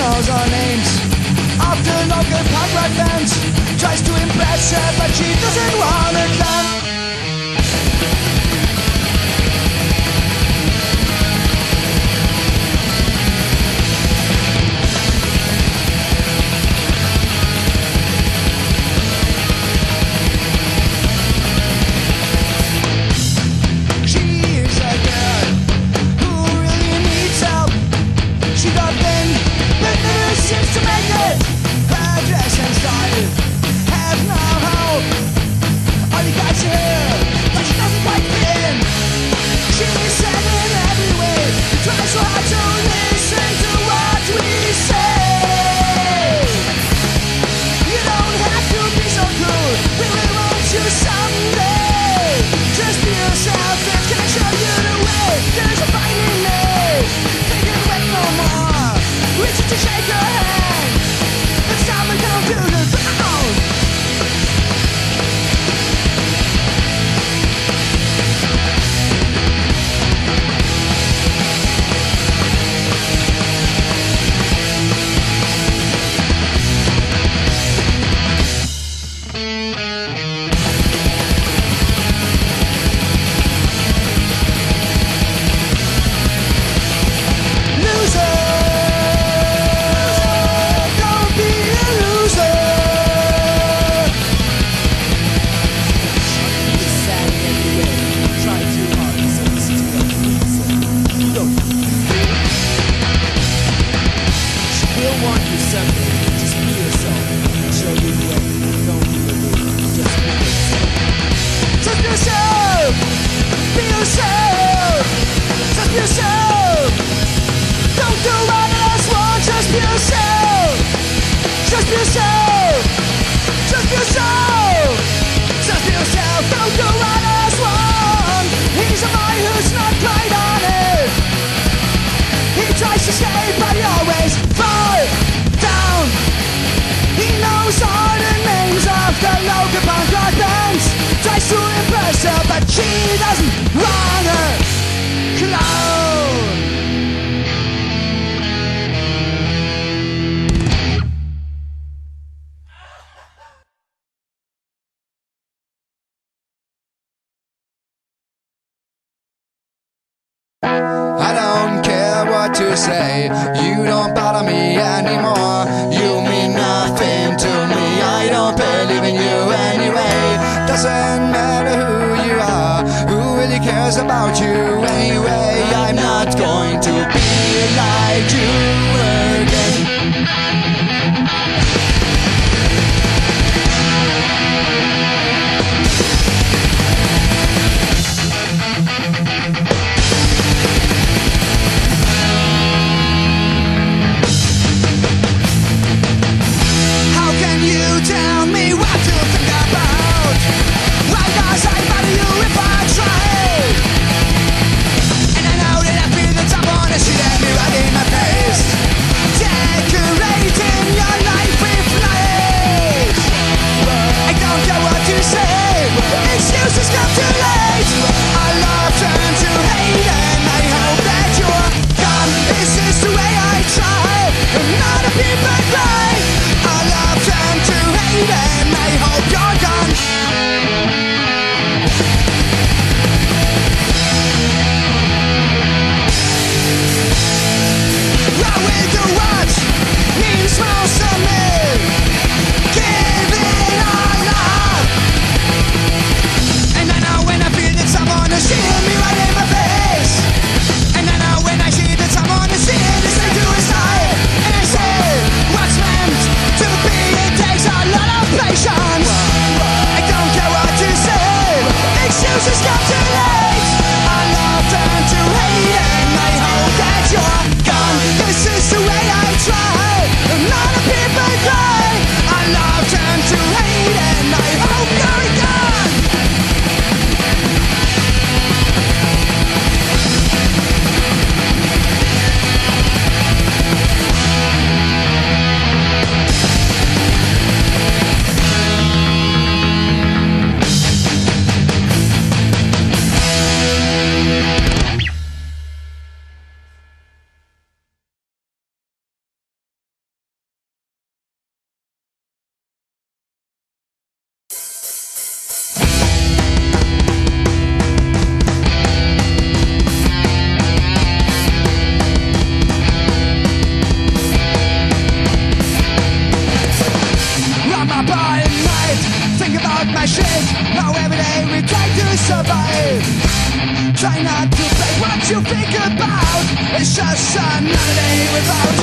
knows our names. After local punk rock bands tries to impress her, but she doesn't wanna come. But she doesn't wanna clown. I don't care what you say, you don't bother me anymore. You mean nothing to me, I don't believe in you anyway. Doesn't matter who you are, who really cares about you anyway. I'm not going to be like you again. How can you tell me what to think about? Why does I bother you if I try? And I know that I feel the top on the shit at me right in my face. Decorating your life with lies. I don't care what you say, excuses come too late. I love turn to hate and I hope that you're gone. This is the way I try, and not a people cry. I love turn to hate and I hope you're gone. I will do what means most to me. Giving our love. And I know when I feel that someone is seeing me right in my face. And I know when I see that someone is seeing this thing to his side. And I say, what's meant to be, it takes a lot of patience. survive. Try not to think what you think about. It's just another day without